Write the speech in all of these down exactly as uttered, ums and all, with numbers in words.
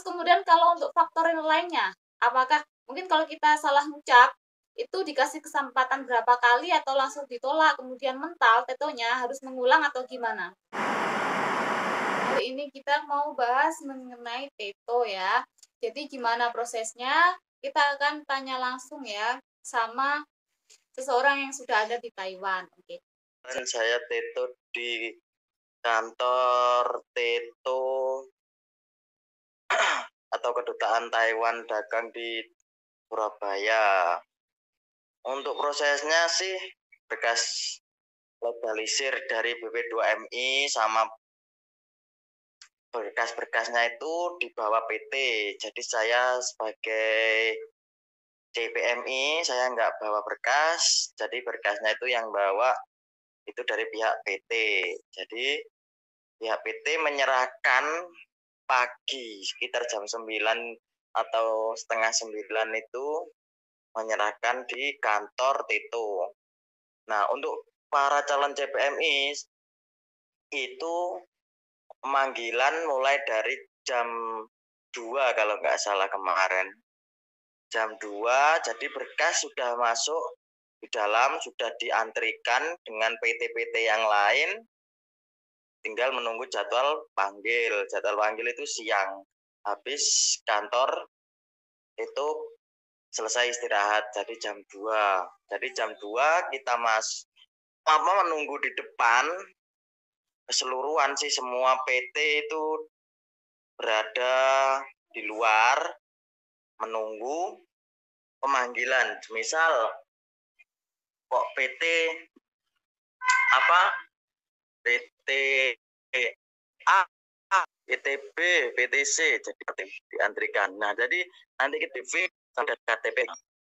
kemudian kalau untuk faktor yang lainnya, apakah mungkin kalau kita salah ngucap, itu dikasih kesempatan berapa kali atau langsung ditolak, kemudian mental tetonya harus mengulang atau gimana? Hari ini kita mau bahas mengenai teto ya. Jadi gimana prosesnya? Kita akan tanya langsung ya sama seseorang yang sudah ada di Taiwan. Oke. Dan saya teto di kantor teto atau kedutaan Taiwan dagang di Surabaya. Untuk prosesnya sih bekas legalisir dari B P dua M I sama berkas-berkasnya itu dibawa P T. Jadi saya sebagai C P M I saya nggak bawa berkas, jadi berkasnya itu yang bawa itu dari pihak P T. Jadi pihak P T menyerahkan pagi sekitar jam sembilan atau setengah sembilan itu menyerahkan di kantor Teto. Nah, untuk para calon C P M I itu pemanggilan mulai dari jam dua kalau nggak salah kemarin. Jam dua, jadi berkas sudah masuk di dalam, sudah diantrikan dengan P T-P T yang lain, tinggal menunggu jadwal panggil. Jadwal panggil itu siang, habis kantor itu selesai istirahat, jadi jam dua. Jadi jam dua kita mas apa menunggu di depan, keseluruhan sih semua P T itu berada di luar menunggu pemanggilan. Misal kok P T apa P T A, P T B, P T C, jadi diantrikan. Nah, jadi nanti kita sampai K T P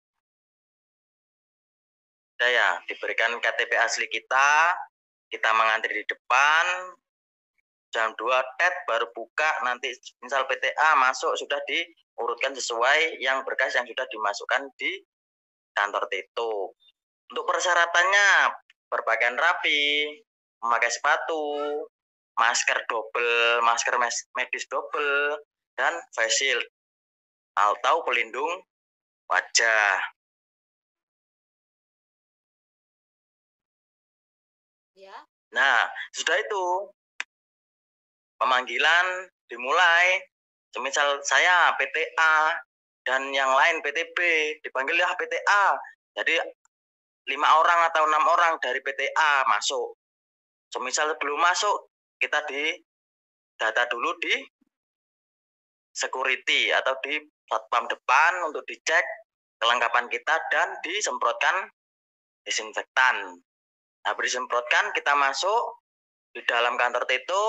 saya diberikan K T P asli kita, kita mengantri di depan, jam dua tet baru buka, nanti misal P T A masuk sudah diurutkan sesuai yang berkas yang sudah dimasukkan di kantor Teto. Untuk persyaratannya berpakaian rapi, memakai sepatu, masker double, masker medis double, dan face shield atau pelindung wajah. Ya. Nah, sudah itu pemanggilan dimulai. Semisal saya P T A dan yang lain P T B dipanggil ya P T A. Jadi lima orang atau enam orang dari P T A masuk. Semisal belum masuk, kita di data dulu di security atau di satpam depan untuk dicek kelengkapan kita dan disemprotkan disinfektan. Nah, disemprotkan kita masuk di dalam kantor Teto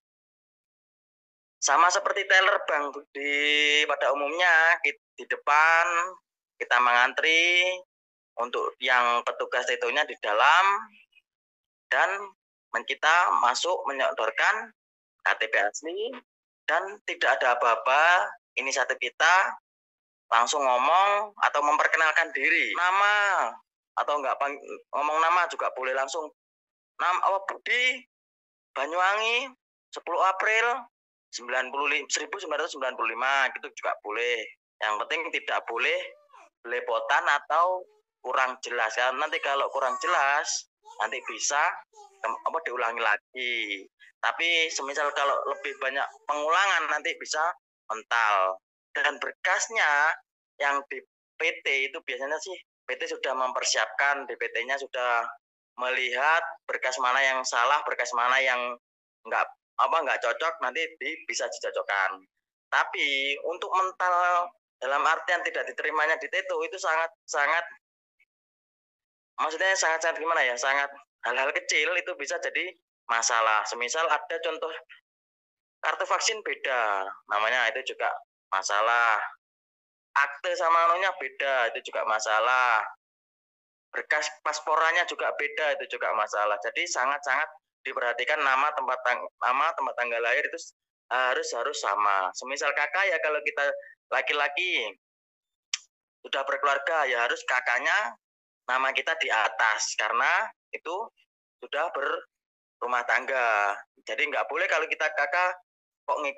sama seperti teller bank di pada umumnya di depan kita mengantri untuk yang petugas Tetonya di dalam dan kita masuk menyodorkan K T P asli dan tidak ada apa-apa. Inisiatif kita langsung ngomong atau memperkenalkan diri, nama atau enggak ngomong nama juga boleh langsung. Nama apa Budi Banyuwangi sepuluh April seribu sembilan ratus sembilan puluh lima gitu juga boleh. Yang penting tidak boleh belepotan atau kurang jelas. Karena nanti kalau kurang jelas nanti bisa apa diulangi lagi. Tapi semisal kalau lebih banyak pengulangan nanti bisa mental. Dan berkasnya yang di P T itu biasanya sih P T sudah mempersiapkan, di P T-nya sudah melihat berkas mana yang salah, berkas mana yang enggak apa enggak cocok, nanti di, bisa dicocokkan. Tapi untuk mental dalam artian tidak diterimanya di Teto itu sangat sangat maksudnya sangat sangat gimana ya, sangat hal-hal kecil itu bisa jadi masalah. Semisal ada contoh kartu vaksin beda, namanya itu juga masalah. Akte sama anunya beda, itu juga masalah. Berkas pasporannya juga beda, itu juga masalah. Jadi sangat-sangat diperhatikan nama tempat tang- nama tempat tanggal lahir itu harus harus sama. Semisal kakak ya kalau kita laki-laki sudah berkeluarga ya harus kakaknya nama kita di atas karena itu sudah berumah tangga. Jadi nggak boleh kalau kita kakak kok ngikut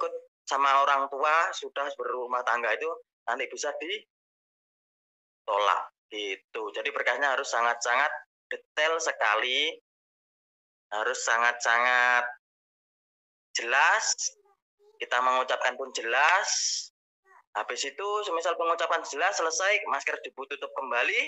sama orang tua sudah berumah tangga itu nanti bisa ditolak gitu. Jadi berkasnya harus sangat-sangat detail sekali, harus sangat-sangat jelas, kita mengucapkan pun jelas. Habis itu semisal pengucapan jelas selesai, masker ditutup kembali,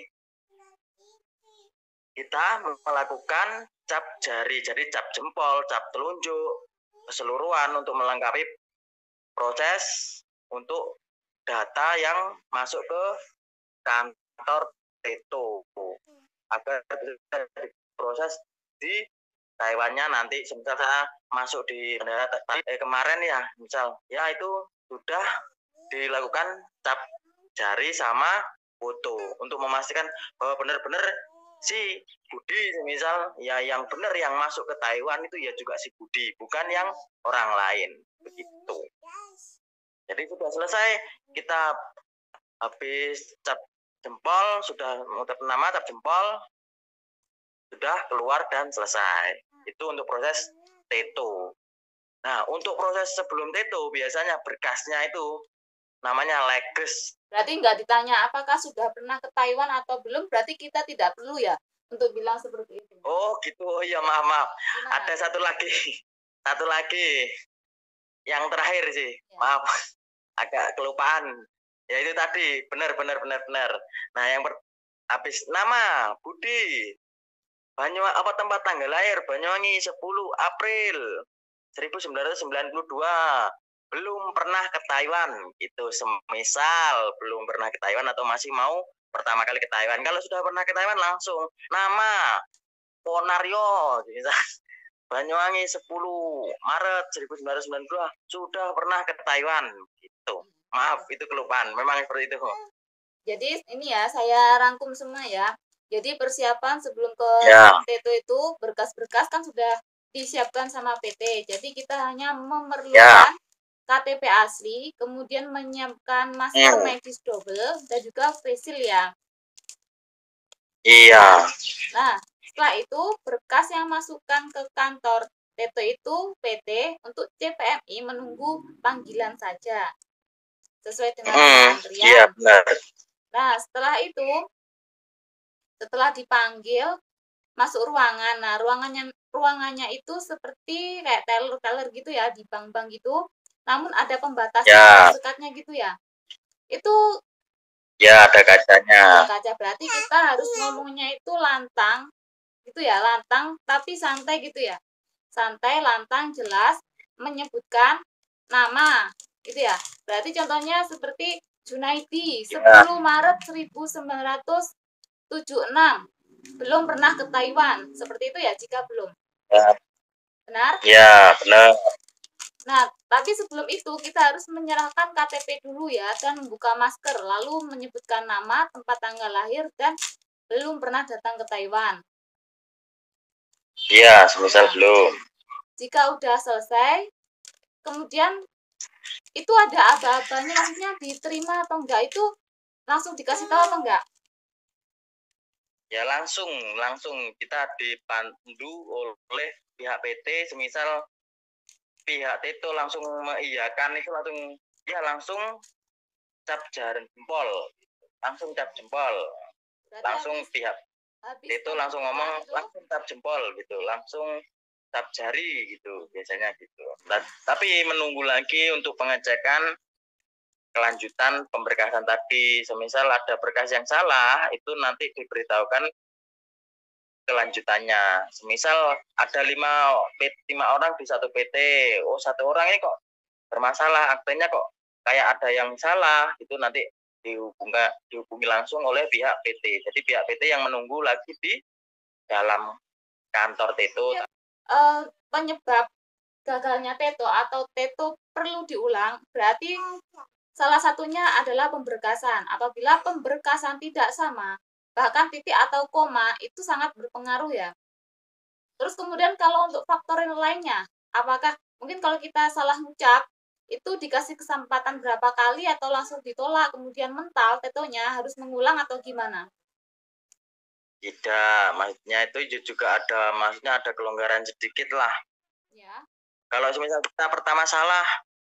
kita melakukan cap jari, jadi cap jempol, cap telunjuk, keseluruhan untuk melengkapi proses untuk data yang masuk ke kantor Teto agar bisa diproses di Taiwannya nanti. Semisal saya masuk di bandara eh, kemarin ya, misal ya itu sudah dilakukan cap jari sama foto untuk memastikan bahwa benar-benar si Budi misal ya yang benar yang masuk ke Taiwan itu ya juga si Budi, bukan yang orang lain begitu. Jadi sudah selesai, kita habis cap jempol, sudah mengucapkan nama, cap jempol, sudah keluar dan selesai. Itu untuk proses Teto. Nah, untuk proses sebelum Teto biasanya berkasnya itu namanya leges. Berarti nggak ditanya apakah sudah pernah ke Taiwan atau belum, berarti kita tidak perlu ya untuk bilang seperti itu. Oh gitu, oh iya maaf maaf. Gimana? Ada satu lagi, satu lagi, yang terakhir sih, ya. Maaf, agak kelupaan. Ya itu tadi, benar benar benar benar. Nah yang per, habis nama Budi, Banyuwangi apa tempat tanggal lahir Banyuwangi sepuluh April seribu sembilan ratus sembilan puluh dua. Belum pernah ke Taiwan itu, semisal belum pernah ke Taiwan atau masih mau pertama kali ke Taiwan. Kalau sudah pernah ke Taiwan langsung nama Ponario misal Banyuwangi sepuluh Maret seribu sembilan ratus sembilan puluh dua sudah pernah ke Taiwan gitu. Maaf itu kelupaan, memang seperti itu. Jadi ini ya saya rangkum semua ya. Jadi persiapan sebelum ke ya. Teto itu berkas-berkas kan sudah disiapkan sama P T. Jadi kita hanya memerlukan ya. K T P asli, kemudian menyiapkan masker hmm. medis double dan juga face shield ya. Iya. Nah, setelah itu berkas yang masukkan ke kantor Teto itu P T untuk C P M I menunggu panggilan saja. Sesuai dengan hmm, antrian. Iya, benar. Nah, setelah itu setelah dipanggil masuk ruangan. Nah, ruangannya ruangannya itu seperti kayak teller-teller gitu ya, di bank-bank gitu. Namun ada pembatasnya, ya. Sekatnya gitu ya. Itu ya ada kacanya. Ada kaca, berarti kita harus ngomongnya itu lantang gitu ya, lantang tapi santai gitu ya. Santai, lantang, jelas, menyebutkan nama gitu ya. Berarti contohnya seperti Junaidi, sepuluh Maret seribu sembilan ratus tujuh puluh enam. Belum pernah ke Taiwan. Seperti itu ya jika belum. Ya. Benar? Ya, benar. Nah, tapi sebelum itu kita harus menyerahkan K T P dulu ya dan membuka masker, lalu menyebutkan nama, tempat tanggal lahir, dan belum pernah datang ke Taiwan. Iya, semisal nah, belum. Jika udah selesai, kemudian itu ada aba-abanya, maksudnya diterima atau enggak, itu langsung dikasih tahu atau enggak? Ya langsung, langsung kita dipandu oleh pihak P T, semisal pihak itu langsung mengiyakan itu langsung ya langsung cap jari jempol, langsung cap jempol. Berarti langsung habis, pihak habis itu langsung ngomong itu, langsung cap jempol gitu, langsung cap jari gitu biasanya gitu. Nah, tapi menunggu lagi untuk pengecekan kelanjutan pemberkasan tadi. Semisal ada berkas yang salah itu nanti diberitahukan kelanjutannya. Semisal ada lima, lima orang di satu P T, oh satu orang ini kok bermasalah, aktenya kok kayak ada yang salah, itu nanti dihubungi, dihubungi langsung oleh pihak P T. Jadi pihak P T yang menunggu lagi di dalam kantor Teto. Ya, uh, penyebab gagalnya Teto atau Teto perlu diulang berarti salah satunya adalah pemberkasan. Apabila pemberkasan tidak sama, bahkan titik atau koma itu sangat berpengaruh ya. Terus kemudian kalau untuk faktor yang lainnya, apakah mungkin kalau kita salah ngucap itu dikasih kesempatan berapa kali atau langsung ditolak kemudian mental tetonya harus mengulang atau gimana? Tidak, maksudnya itu juga ada, maksudnya ada kelonggaran sedikit lah. Ya. Kalau misalnya kita pertama salah,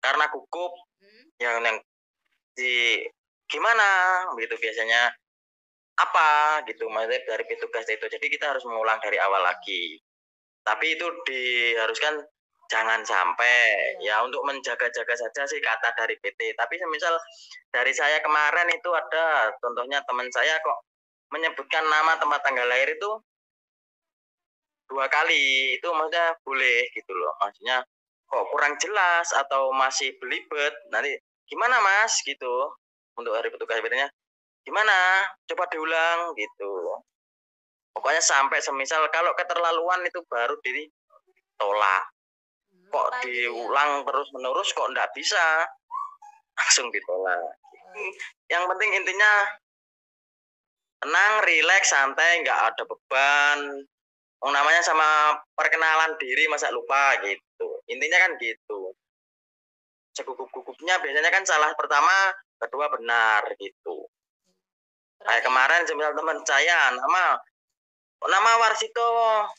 karena gugup Hmm. yang yang di gimana gitu biasanya apa gitu maksudnya dari petugas itu, jadi kita harus mengulang dari awal lagi, tapi itu diharuskan jangan sampai Iya. ya untuk menjaga-jaga saja sih kata dari P T. Tapi semisal dari saya kemarin itu ada contohnya teman saya kok menyebutkan nama tempat tanggal lahir itu dua kali, itu maksudnya boleh gitu loh, maksudnya kok kurang jelas atau masih belibet, nanti gimana mas gitu untuk dari petugas P T-nya, gimana coba diulang gitu, pokoknya sampai semisal kalau keterlaluan itu baru ditolak, Hmm, kok total gitu ya. diulang terus menerus kok enggak bisa langsung ditolak. Oh, Yang penting intinya tenang, rileks, santai, nggak ada beban. Oh, namanya sama perkenalan diri masa lupa gitu. Intinya kan gitu. Segugup-gugupnya biasanya kan salah pertama, kedua benar gitu. Kayak berarti kemarin semisal teman saya nama nama Warsito,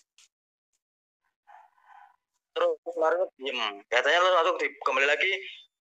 terus kemarin diem. Katanya lu langsung di, kembali lagi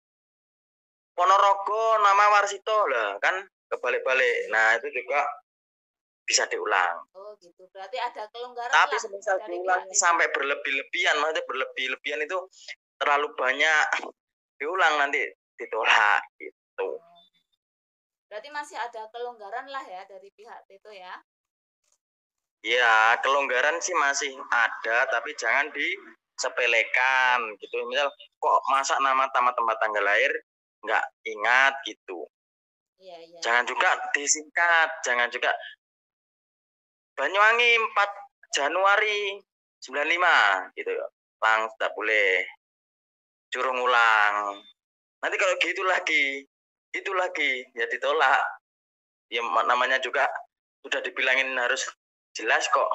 Ponorogo nama Warsito lah kan kebalik-balik. Nah itu juga bisa diulang. oh gitu. Berarti ada kelonggaran Tapi lah semisal dari diulang pihak itu. sampai berlebih-lebihan, maksudnya berlebih-lebihan itu terlalu banyak diulang nanti ditolak gitu. Oh. Berarti masih ada kelonggaran lah ya dari pihak itu ya. Ya, kelonggaran sih masih ada, tapi jangan disepelekan gitu. Misal kok masa nama tamat tempat tanggal lahir nggak ingat gitu. Iya, iya. Jangan juga disingkat, jangan juga Banyuwangi empat Januari sembilan puluh lima gitu. Langsung tak boleh. Suruh ngulang. Nanti kalau gitu lagi, itu lagi ya ditolak. Ya namanya juga sudah dibilangin harus jelas kok.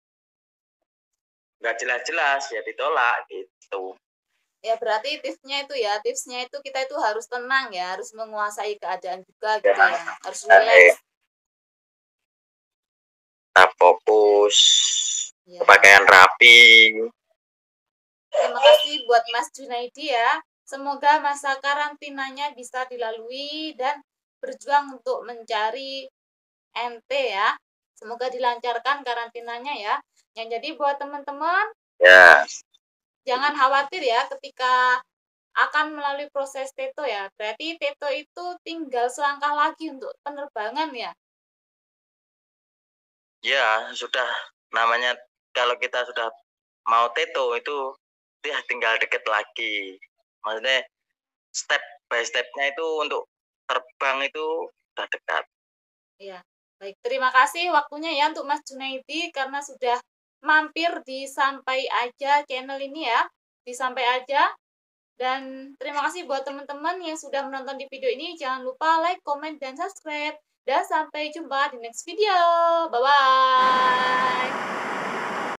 Nggak jelas-jelas ya ditolak gitu. Ya berarti tipsnya itu ya, tipsnya itu kita itu harus tenang ya, harus menguasai keadaan juga gitu ya, harus relax. Tetap fokus, Ya. pakaian rapi. Terima kasih buat Mas Junaidi ya. Semoga masa karantinanya bisa dilalui dan berjuang untuk mencari N T ya. Semoga dilancarkan karantinanya ya. Yang jadi buat teman-teman, Ya. jangan khawatir ya ketika akan melalui proses Teto ya. Berarti Teto itu tinggal selangkah lagi untuk penerbangan ya. Ya, sudah namanya kalau kita sudah mau Teto itu ya tinggal deket lagi. Maksudnya step by stepnya itu untuk terbang itu sudah dekat. Iya. Baik, terima kasih waktunya ya untuk Mas Junaidi karena sudah mampir di Sampai Aja channel ini ya. Di Sampai Aja. Dan terima kasih buat teman-teman yang sudah menonton di video ini. Jangan lupa like, comment, dan subscribe. Dan sampai jumpa di next video. Bye-bye.